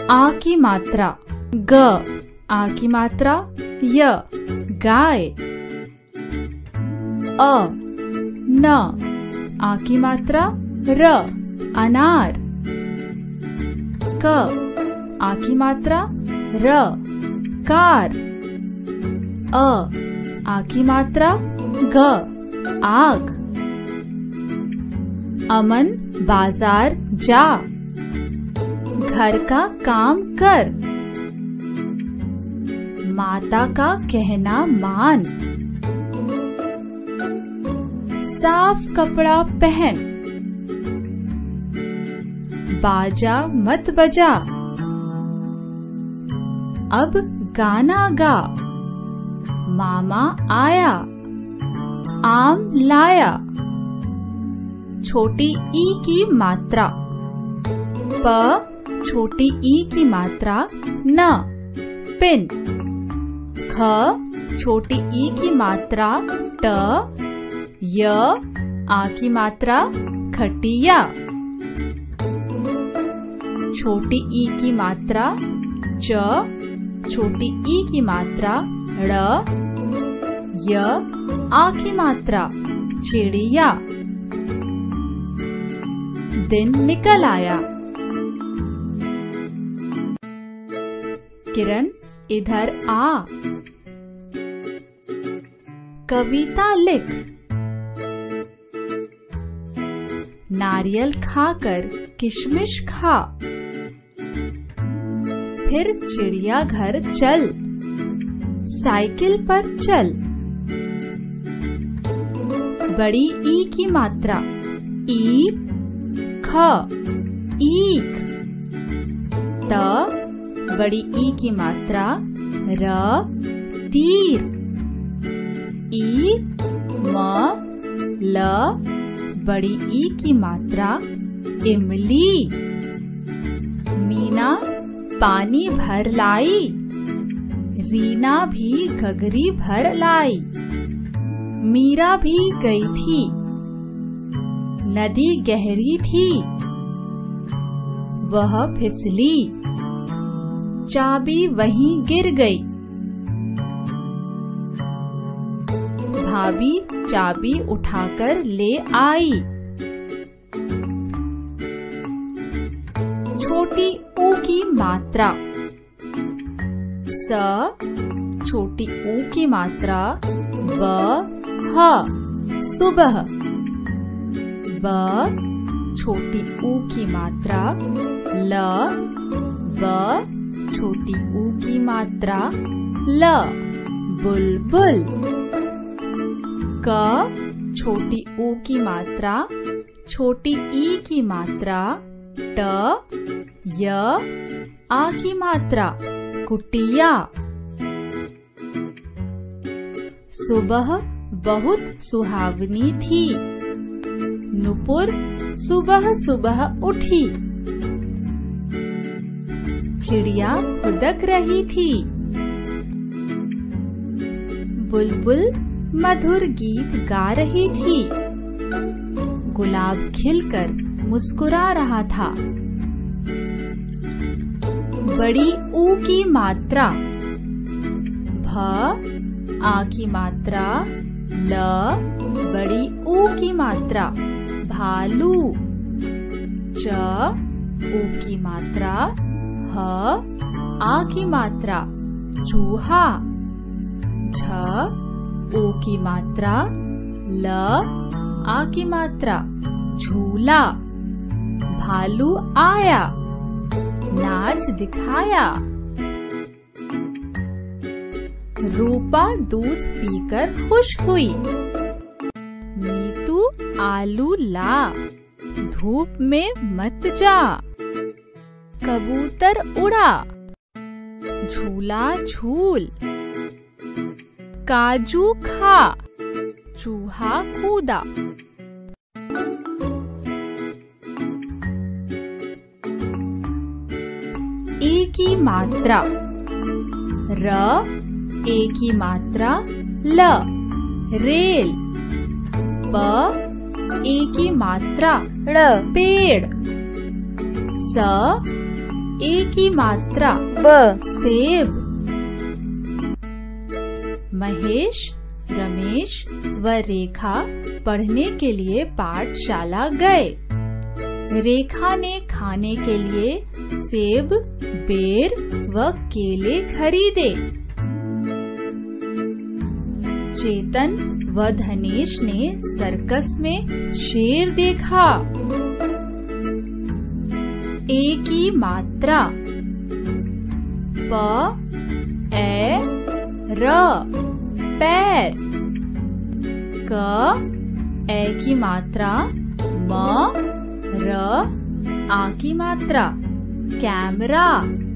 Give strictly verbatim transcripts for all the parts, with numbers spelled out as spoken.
आ की मात्रा ग, आ की मात्रा य, गाय। अ न, आ की मात्रा र, अनार। क, आ की मात्रा र, कार। अ, आ की मात्रा ग, आग। अमन बाजार जा, घर का काम कर। माता का कहना मान, साफ कपड़ा पहन। बाजा मत बजा, अब गाना गा। मामा आया, आम लाया। छोटी ई की मात्रा प, छोटी ई की मात्रा न, पिन। ख, छोटी ई की मात्रा ट, य, आ की मात्रा खटिया। छोटी ई की मात्रा च, छोटी ई की मात्रा ड़, य, आ की मात्रा चिड़िया। दिन निकल आया। किरण इधर आ, कविता लिख। नारियल खाकर किशमिश खा, फिर चिड़ियाघर चल। साइकिल पर चल। बड़ी ई की मात्रा ई, ख, ईख। त, बड़ी ई की मात्रा र, तीर। ई, म, ल, बड़ी ई की मात्रा इमली। मीना पानी भर लाई, रीना भी गगरी भर लाई। मीरा भी गई थी, नदी गहरी थी, वह फिसली। चाबी वहीं गिर गई, भाभी चाबी उठाकर ले आई। छोटी ऊ की मात्रा स, छोटी ऊ की मात्रा ब, ह, सुबह। ब, छोटी ऊ की मात्रा ल, ब, छोटी ऊ की मात्रा ल, बुलबुल। क, छोटी ऊ की मात्रा, छोटी ई की मात्रा ट, य, आ की मात्रा कुटिया। सुबह बहुत सुहावनी थी, नुपुर सुबह सुबह उठी। चिड़िया खुदक रही थी, बुलबुल मधुर गीत गा रही थी। गुलाब खिलकर मुस्कुरा रहा था। बड़ी ऊ की मात्रा भ, आ की मात्रा ल, बड़ी ऊ की मात्रा भालू। च, ऊ की मात्रा ह, आ की मात्रा चूहा। झ, ऊ की मात्रा ल, आ की मात्रा झूला। भालू आया, नाच दिखाया। रूपा दूध पीकर खुश हुई। नीतू आलू ला, धूप में मत जा। कबूतर उड़ा, झूला झूल। काजू खा, चूहा कूदा। ए की मात्रा र, ए की मात्रा ल, रेल। प, ए की मात्रा ड़, पेड़। स, ए की मात्रा ब, सेब। महेश, रमेश व रेखा पढ़ने के लिए पाठशाला गए। रेखा ने खाने के लिए सेब, बेर व केले खरीदे। चेतन व धनेश ने सर्कस में शेर देखा। ए की मात्रा प, ए, र, पैर। क, ए की मात्रा म, र, आ की मात्रा कैमरा।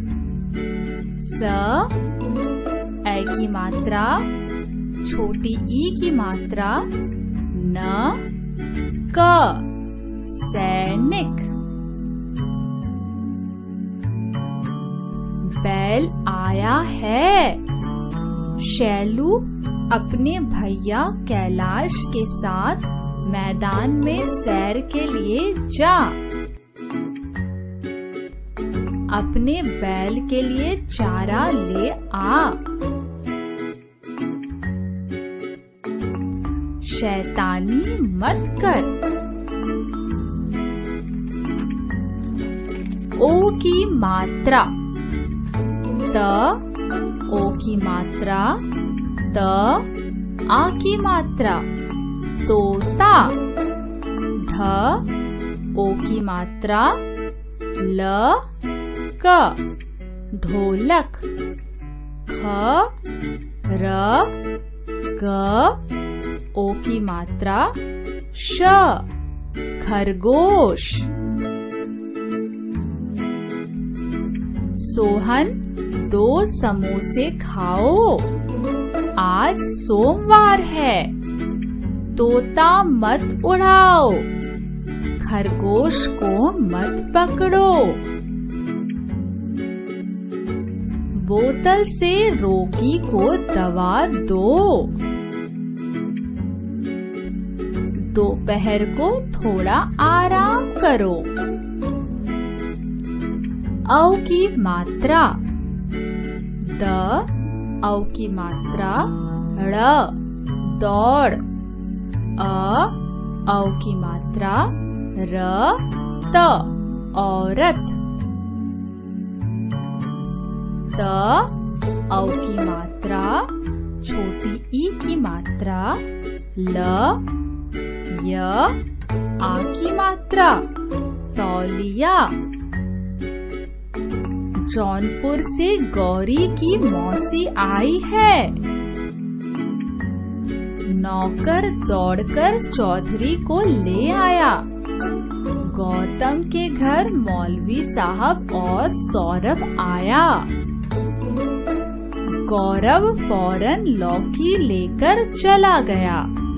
स, ए की मात्रा छोटी ई की मात्रा न, क, सैनिक। बैल आया है। शैलू अपने भैया कैलाश के साथ मैदान में सैर के लिए जा। अपने बैल के लिए चारा ले आ। शैतानी मत कर। ओ की मात्रा त, ओ की मात्रा त, आ की मात्रा तोता। ढ, ओ की मात्रा ल, क, ढोलक। ख, र, ग, ओ की मात्रा श, खरगोश। सोहन, दो समोसे खाओ, आज सोमवार है। तोता मत उड़ाओ, खरगोश को मत पकड़ो। बोतल से रोगी को दवा दो। दोपहर को थोड़ा आराम करो। औ की मात्रा द, औ की मात्रा ड़, दौड़। अ, औ की मात्रा र, त, औरत। त, औ की मात्रा छोटी ई की मात्रा ल, य, आ की मात्रा तौलिया। जौनपुर से गौरी की मौसी आई है। नौकर दौड़कर चौधरी को ले आया। गौतम के घर मौलवी साहब और सौरभ आया। गौरव फौरन लौकी लेकर चला गया।